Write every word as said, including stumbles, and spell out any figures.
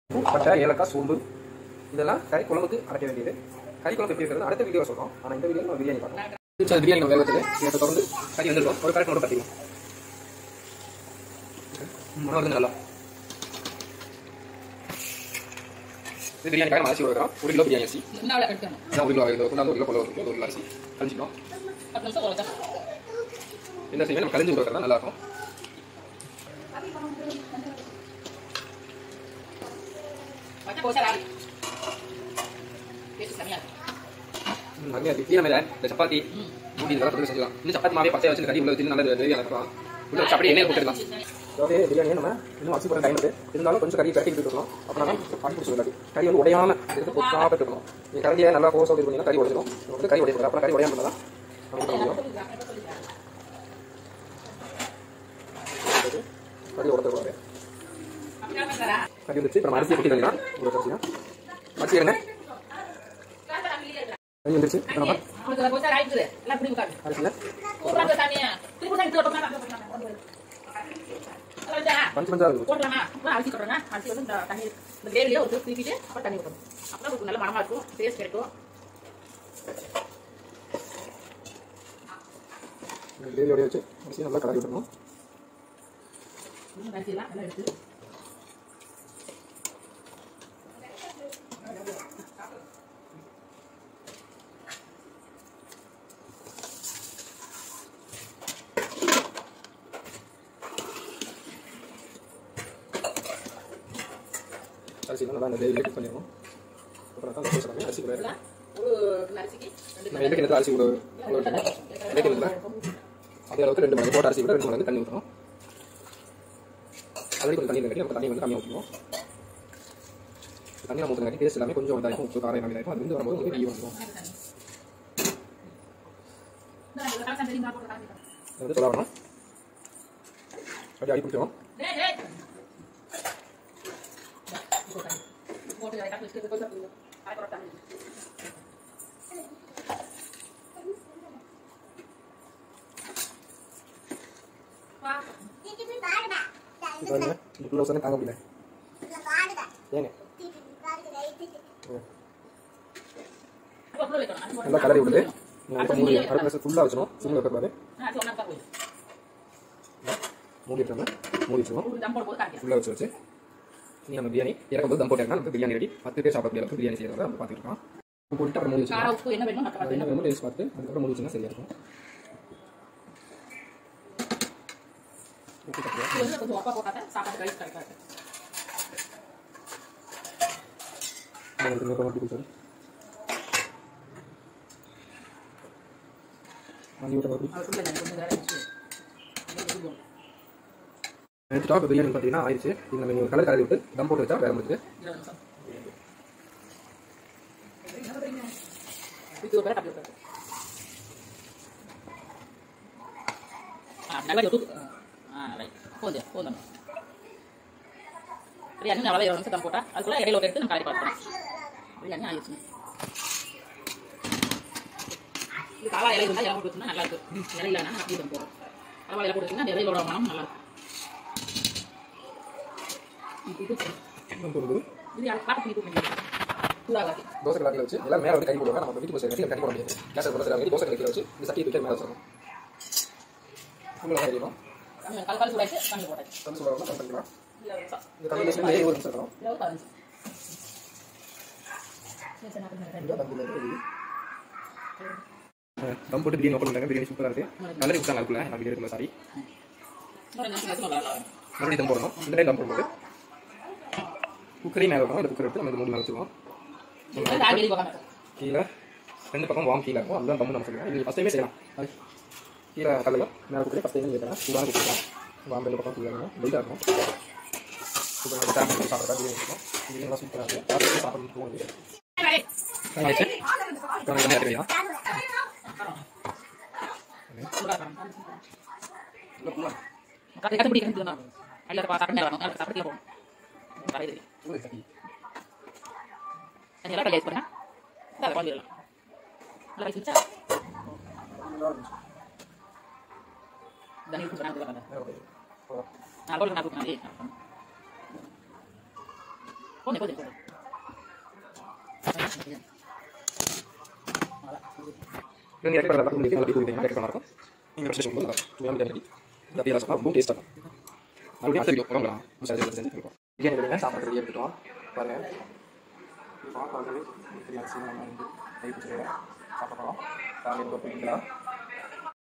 பட்டை, ஏலக்காய், சோம்பு இதெல்லாம் கறி குழம்புக்கு அரைக்க வேண்டியது. கறி குழம்பு எப்படி இருக்கிறது அடுத்த வீடியோ சொல்றோம். ஆனால் இந்த வீடியோ நம்ம பிரியாணி பார்க்கலாம். பிரியாணி நம்ம வேகத்தில் இதை தொடர்ந்து கறி வந்துருக்கோம். ஒரு கரெக்ட் மட்டும் கட்டிக்கலாம். மனம் வந்து நல்லா இது பிரியாணிக்காக அரிசி கொடுக்குறோம். ஒரு கிலோ பிரியாணி அரிசி ஒரு கிலோ கிலோ கொண்டாந்து ஒரு கிலோ கொள்ள ஒரு கிலோ அரிசி கழிச்சிக்கணும். இந்த செய்வே நம்ம கழிஞ்சு கொடுக்குறதா நல்லா இருக்கும். சப்பாத்தி மூடி செஞ்சுக்கலாம். இன்னும் சப்பாத்தி மாவே பச்சை வச்சு கறி உள்ள வச்சு நல்ல நிறைய இருக்கும். உள்ள அப்படியே எண்ணெய் போட்டுக்கலாம். அதாவது பிரியாணியை நம்ம இன்னும் அரிசி போட டைம் இருந்தாலும் கொஞ்சம் கறி கட்டி விட்டுருக்கணும். அப்படின்னா பாட்டி பிடிச்சி கறி வந்து உடையாம எடுத்து சாப்பிட்டு இருக்கணும். நீ கறியை நல்லா கோசம் இது பண்ணிங்கன்னா கறி உடைச்சிடும். வந்து கறி உடையாது. அப்புறம் கறி உடையாம தான் முடியும். கறி உடச்சிருவாங்க. கறி வச்சு இப்போ அரிசியை கொட்டி தந்தீங்கன்னா ஒரு அரிசியா அரிசி இருங்க. கறி வந்துருச்சு. பஞ்சு பஞ்சா இருக்கு. போடலாமா? அரிசி போடுறேங்க. அரிசி வந்து இந்த தண்ணி இந்த கிரேவிலே ஒரு தூக்கிட்டு அப்புறம் தண்ணி ஊற்றணும். அப்புறம் உங்களுக்கு நல்ல மனமா இருக்கும், டேஸ்ட் கிடைக்கும். இந்த கிரேவியோட வச்சு அரிசி நல்லா கலக்கி விடணும். அரிசியெல்லாம் நல்லா எடுத்து அரிசி நல்லா அந்த கிரேவியில் குக் பண்ணிடணும். அப்புறம் தான் பேசுகிறாங்க அரிசி கூட ஒரு அரிசிக்கு நம்ம எந்த கிணத்துல அரிசி கூட எந்த கிணத்துல அதே அளவுக்கு ரெண்டு மணி போட்ட அரிசி கூட ரெண்டு மணி தண்ணி ஊற்றணும். அதுலேயும் கொஞ்சம் தண்ணி கட்டி நம்ம தண்ணி வந்து கம்மியாக ஊற்றணும். தண்ணி நம்ம ஊற்றுறதுக்கு டேஸ்ட் எல்லாமே கொஞ்சம் இதாகும். உப்பு காரம் எல்லாமே இதாகும். அது வந்து வரும்போது உங்களுக்கு ஈவன் இருக்கும். அது வந்து சொல்ல வரணும். அப்படி அடி பிடிச்சிடும். தாங்க முடியல ஏங்க நல்லா கலரி விடுது. மூடி அடுத்த ஃபுல்லாக வச்சிடும். சிம்மில் வைக்கக்கூடாது. மூடி வச்சோம்னா மூடி வச்சுருவோம். ஃபுல்லாக வச்சு வச்சு நீ நம்ம பிரியாணி இறக்கும்போது தம் போட்டேன்னா நம்ம பிரியாணி ரெடி. பத்து பேர் சாப்பிடக்கூடிய அளவுக்கு பிரியாணி செய்யறத நம்ம பார்த்துட்டு இருக்கோம். போட்டு அப்புறம் மூடி வச்சுக்கலாம். என்ன வேணுமோ டேஸ்ட் பார்த்து அதுக்கப்புறம் மூடி வச்சுன்னா சரியா இருக்கும். எடுத்துட்டா இப்போ பிரியாணி பார்த்தீங்கன்னா ஆயிடுச்சு. இது நம்ம கலர் கலரி விட்டு தம் போட்டு வச்சா வேற முடியுது. பிரியாணி நல்லா இருபது நிமிஷம் போட்டா அதுக்குள்ள இடையில ஒரு எடுத்து நம்ம கலரி பார்க்கலாம். பிரியாணி ஆயிடுச்சு. இது காவா இலை இருந்தால் இலை போட்டு வச்சுன்னா நல்லா இருக்கும். இலை இல்லைன்னா அப்படி தம் போடும். காவா இலை போட்டு வச்சுன்னா அந்த இலையோட மனம் நல்லா இருக்கும். தோசை கலரில் வச்சு எல்லாம் மேலே வந்து கறி போடுவாங்க. நம்ம வீட்டு தோசை கட்டி கறி போட முடியாது. கேஸ் போடுறது தோசை கறியில் வச்சு இந்த சட்டியை தூக்கி மேலே வச்சிடணும். கறிடும் கல் சூடாச்சு தண்ணி போட்டாச்சு. தண்ணி சூடாக கல் பண்ணிக்கலாம். இந்த தண்ணி வச்சு ஏழு ஒரு நிமிஷம் இருக்கணும். தம் போட்டு பிரியாணி ஓப்பன் பண்ணாங்க. பிரியாணி சூப்பராக இருக்குது. கலரி விட்டாங்க அதுக்குள்ள நான் வீடியோ இருக்குல்ல சாரி மறுபடியும் தம் போடணும். இந்த டைம் தம் போடும்போது குக்கரையும் மேலே வைக்கணும். இந்த குக்கர் எடுத்து நம்ம இந்த மூணு மேலே வச்சுருவோம். கீழே ரெண்டு பக்கம் வாங்க கீழே இருக்கும். அதுதான் தம்பு நம்ம சொல்லுவோம். இது ஃபஸ்ட் டைமே செய்யலாம். அது கீழே கல்லில் மேலே குக்கரே ஃபஸ்ட் டைம் கேட்கலாம். சூடான குக்கர் வாங்க ரெண்டு பக்கம் கீழே இருக்கும். வெயிட்டாக இருக்கும். இப்போ நம்ம டேம் பண்ணி சாப்பிட்றதா பிரியாணி இருக்கும். பிரியாணி நல்லா சூப்பராக இருக்குது. சாப்பிட்டு சாப்பிட்டு போகுது ஆயிடுச்சு. தெரியும் கத்து பிடிக்கணும். அதில் சாப்பிட்டு வரணும். அதில் சாப்பிட்டு போகணும். அதெல்லாம் ரைஸ் பண்ணா அதை வாங்கிடலாம். நல்லா ரைஸ் வச்சா தண்ணி ஊற்றி பண்ணாங்க. நான் போட்டு நான் கொடுக்கணும். போதும் போதும் போதும் நீங்கள் இறக்கி நல்லா உங்களுக்கு நல்லா தூக்கி இறக்கி நல்லா இருக்கும் நீங்கள் பிரச்சனை பண்ணும்போது சுவையான பிரியாணி இந்த அப்படியே ரசம் ரொம்ப டேஸ்ட்டாக இருக்கும் மறுபடியும் அடுத்த வீடியோ வாங்கலாம் சரி செஞ்சு கொடுப்போம் பிரியாணி விடுங்க சாப்பாடு ரெடி எடுத்துட்டோம் பாருங்கள் சாப்பாடு பிரியாணி சீக்கிரம் வந்து கை பிடிச்சிருக்கேன் சாப்பிட போகிறோம் காலையில் ஒரு